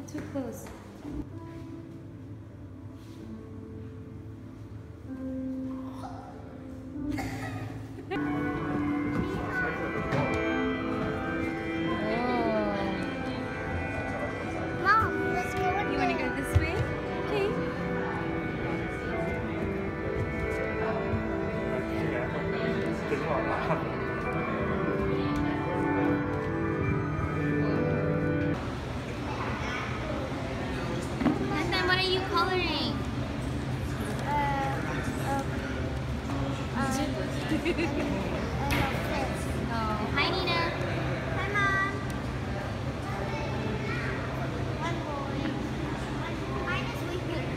too close. Mom, let's go in You want to there. go this way? Okay. And then what are you coloring? Oh, hi Nina. Hi, Mom. One boy. Mine is sleeping.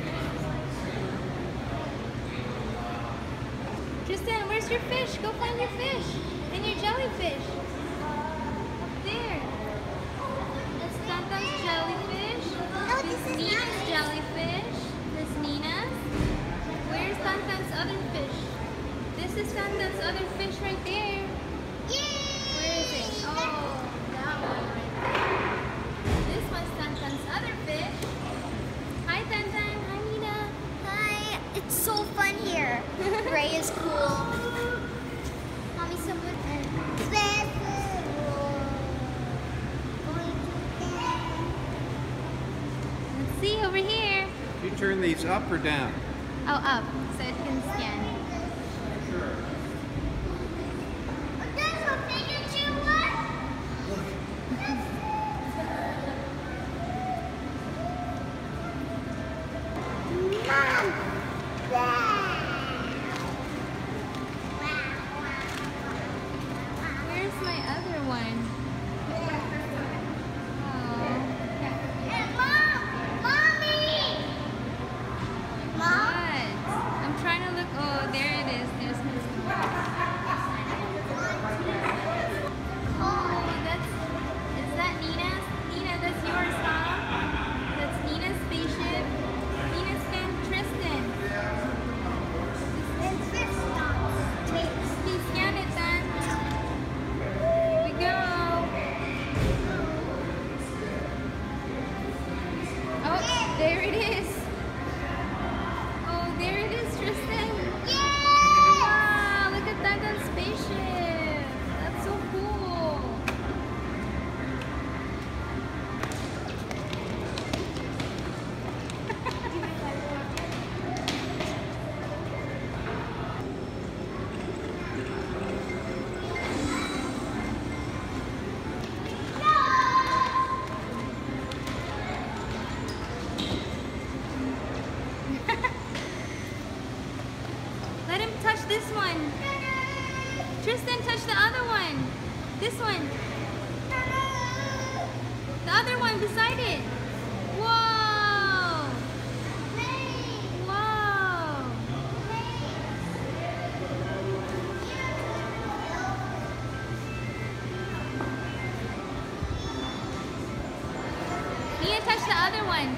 Tristan, where's your fish? Go find your fish and your jellyfish. Up there. That's Tantan's jellyfish. No, This this is Nina's not. jellyfish. This Nina's. Where's Tantan's other fish? This is Tantan's other fish right there. Where is it? Oh, that one right there. This one's Tantan's other fish. Hi Tantan. Hi Nina. Hi. It's so fun here. Ray is cool. Mommy, someone. Let's see over here. You turn these up or down? Oh, up, so it can scan. Sure. There's a Pikachu one. Mom. Where's my other one? Oh, And Mom. Mommy. Mom. what? I'm trying to look. Oh, there it is. There's his. Oh, is that Nina's? Nina, that's yours, huh? That's Nina's spaceship. Nina's fan Tristan. And fish stops. Wait. Please scan it then. Here we go. Oh, there it is. Oh, there it is, Tristan. Yay! Wow, look at that spaceship. That's so cool. Let him touch this one. Tristan, touch the other one. This one. The other one beside it. Whoa! Whoa! Mia, touch the other one.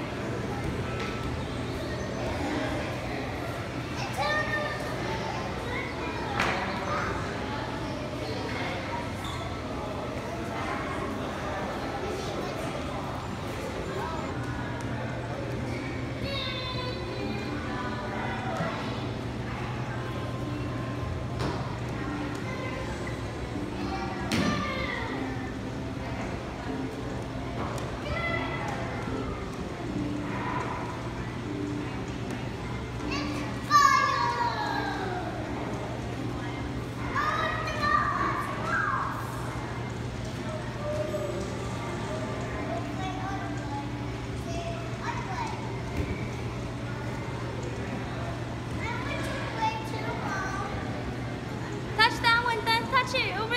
Touch that one, then touch it over